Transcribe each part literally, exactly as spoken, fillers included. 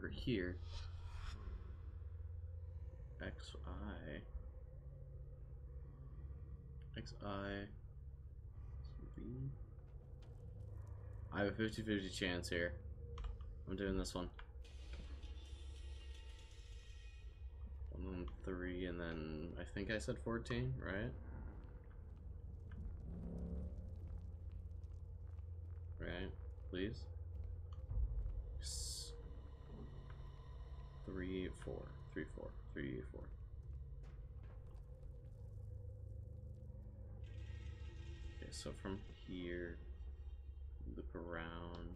here. X, I. X, I. V. I have a fifty fifty chance here. I'm doing this one. One, three, and then I think I said fourteen, right? Right, please. Yes. Three, four, three, four, three, four. Okay, so from here, loop around.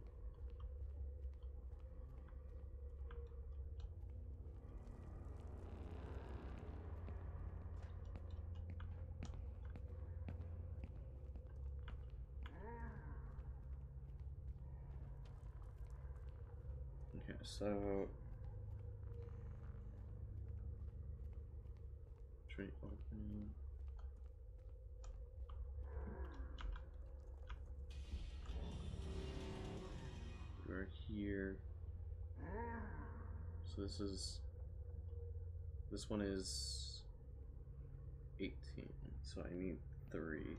Okay, so tree opening. We're here. So this is this one is eighteen. So I need three.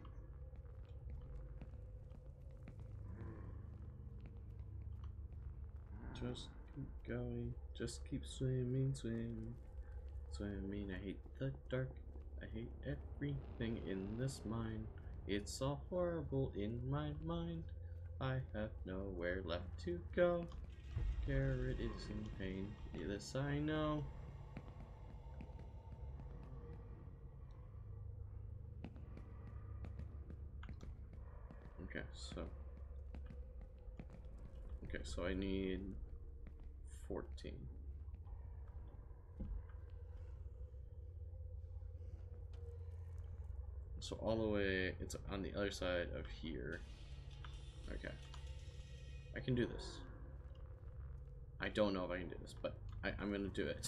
Just keep going. Just keep swimming, swimming, swimming. I hate the dark. I hate everything in this mine. It's all horrible in my mind. I have nowhere left to go. Garrett is in pain. This I know. Okay, so. Okay, so I need fourteen. So all the way, it's on the other side of here. Okay. I can do this. I don't know if I can do this, but I, I'm gonna do it.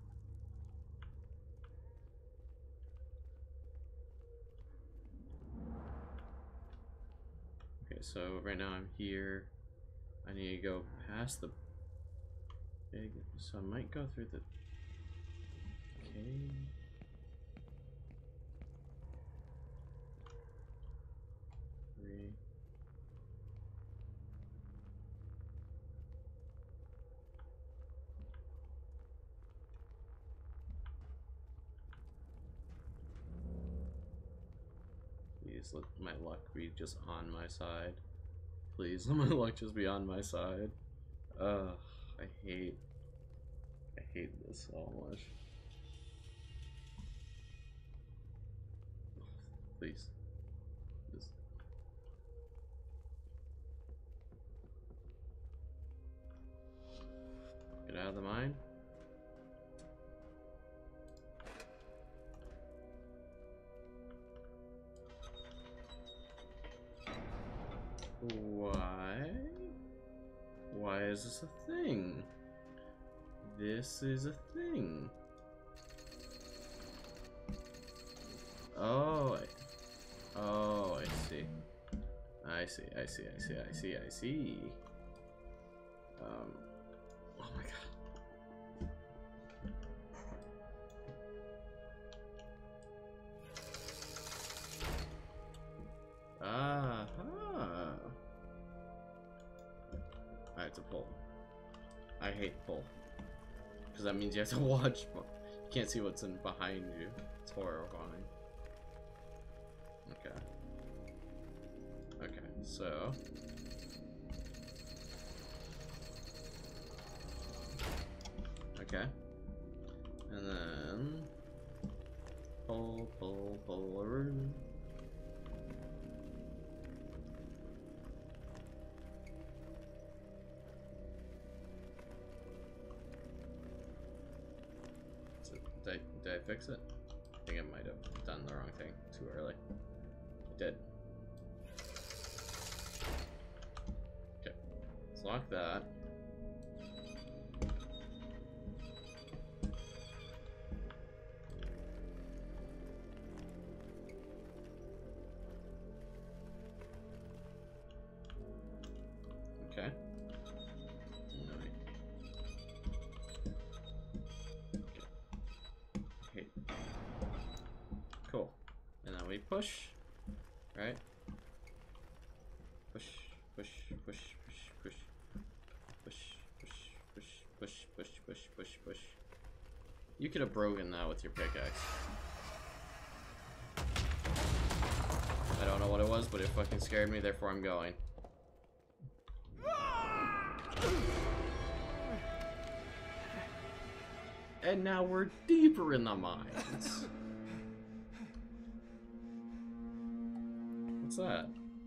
Okay, so right now I'm here. I need to go past the big, so I might go through the cave. Three. Please let my luck be just on my side. Please let my luck just be on my side. Ugh, I hate, I hate this so much. Please. Just. Get out of the mine. Why? Why is this a thing? This is a thing. Oh, I, oh, I see. I see, I see, I see, I see, I see. Um, oh my god. Ah, huh. I have to pull. I hate pull. Because that means you have to watch. You can't see what's in behind you. It's horrifying. Okay. Okay, so. Okay. And then. Pull, pull, pull around. Did I, did I fix it? I think I might have done the wrong thing too early. I did. Okay, let's lock that. Okay. push, right? Push, push, push, push, push, push, push, push, push, push, push, push, push. You could have broken that with your pickaxe. I don't know what it was, but it fucking scared me, therefore I'm going. And now we're deeper in the mines. What's that?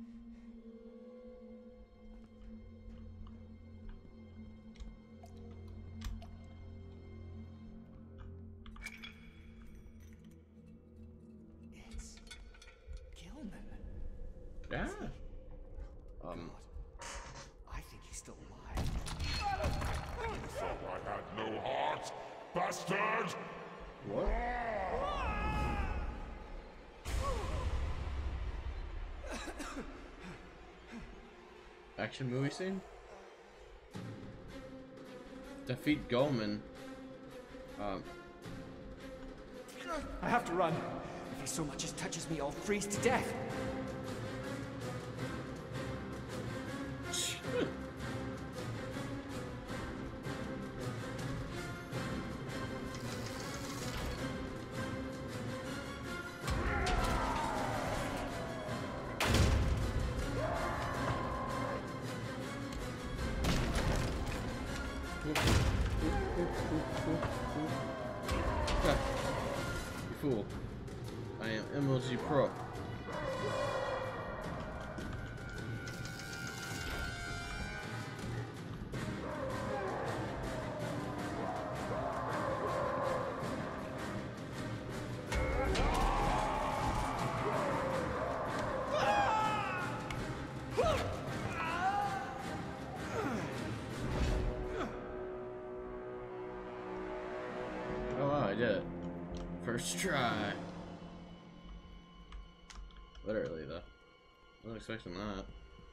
It's Gilman. Yeah. Um. God, I think he's still alive. You thought I had no heart, bastard! What? Action movie scene? Defeat Goldman. Um. I have to run. If he so much as touches me, I'll freeze to death. You fool. I am M L G Pro. Oh wow, I did it. First try. Literally though. Wasn't expecting that.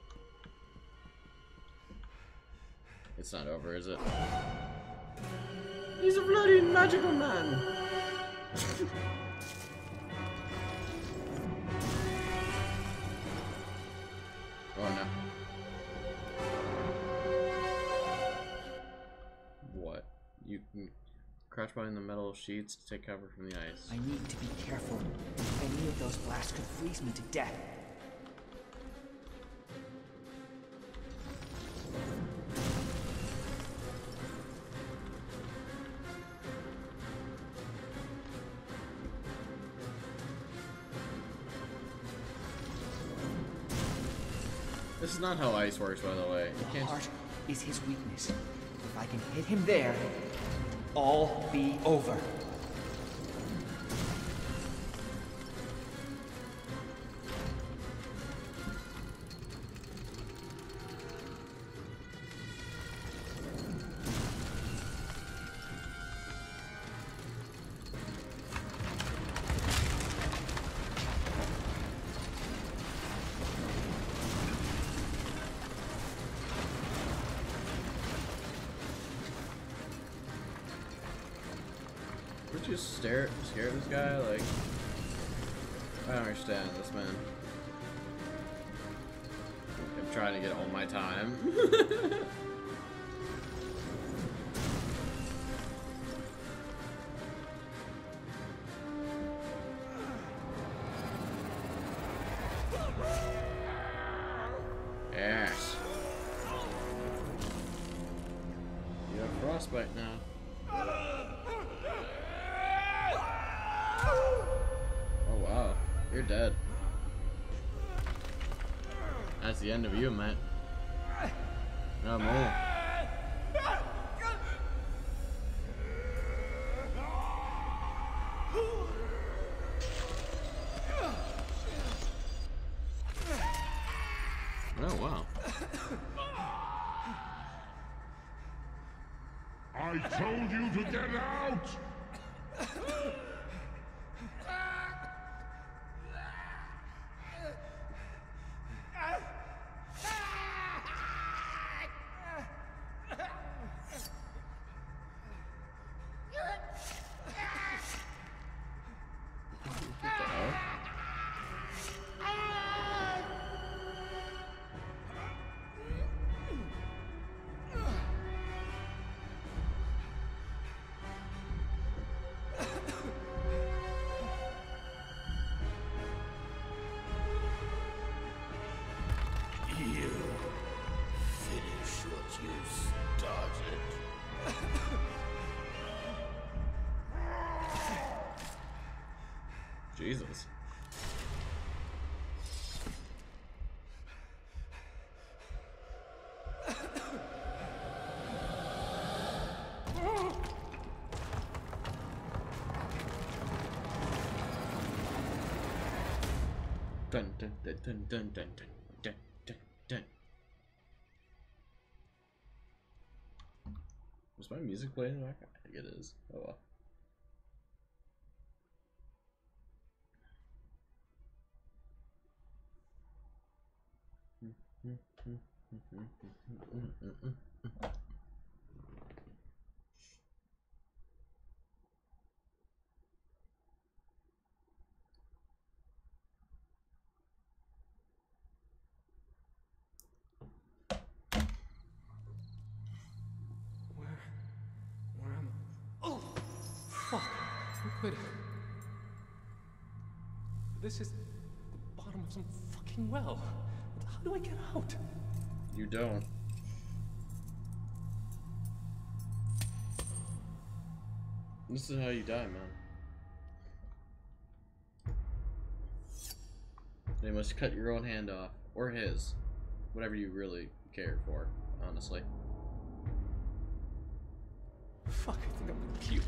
It's not over, is it? He's a bloody magical man! Oh no. What? You can crouch behind the metal sheets to take cover from the ice. I need to be careful. Any of those blasts could freeze me to death. This is not how ice works, by the way. You The can't. heart is his weakness. If I can hit him there, all be over. Would you stare scare this guy? Like, I don't understand this man. I'm trying to get all my time. Yes. You have frostbite now. Oh wow, you're dead. That's the end of you, man. No more. Oh wow. I told you to get out! What the hell? Jesus. Dun dun dun dun dun dun dun dun dun. Was my music playing in the background? I think it is. Oh well. Where am I? Oh! Fuck! Liquid. This is the bottom of some fucking well. How do I get out? You don't. This is how you die, man. They must cut your own hand off. Or his. Whatever you really care for, honestly. Fuck, I think I'm gonna puke.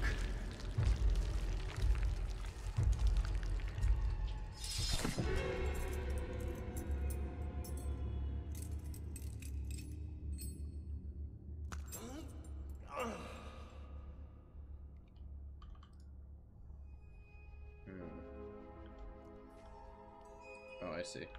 Hmm. Oh, I see.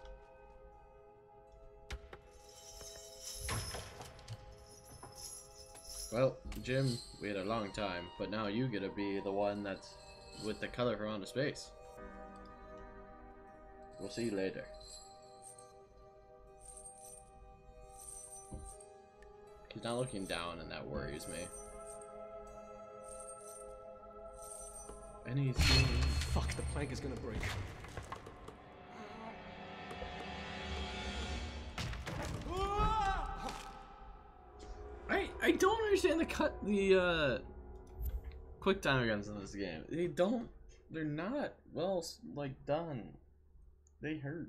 Well, Jim, we had a long time, but now you get to be the one that's with the color from outer space. We'll see you later. He's not looking down, and that worries me. Anything. Fuck, the plank is gonna break. I I don't understand the cut the uh quick time guns in this game. They don't. They're not well like done. They hurt.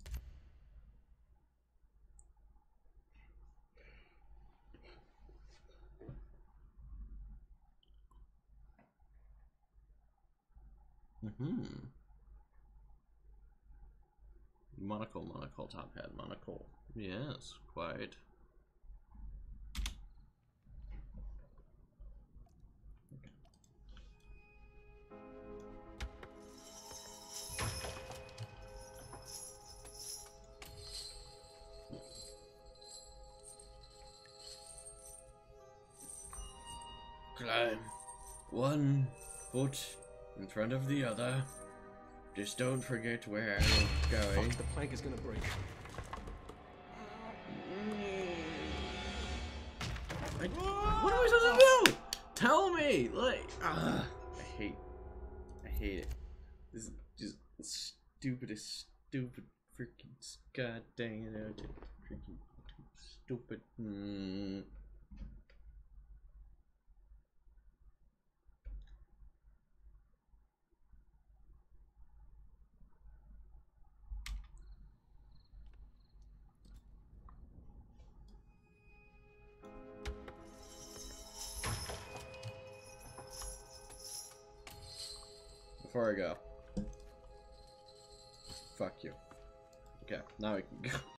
Mm-hmm. Monocle, monocle, top hat, monocle. Yes, quite. Climb one foot in front of the other. Just don't forget where you're going. Fuck, the plank is gonna break. I, what am I supposed to do? Tell me! Like, ugh. I hate, I hate it. This is just the stupidest, stupid, freaking, god dang it, freaking stupid. Mm. Before I go. Fuck you. Okay, now we can go.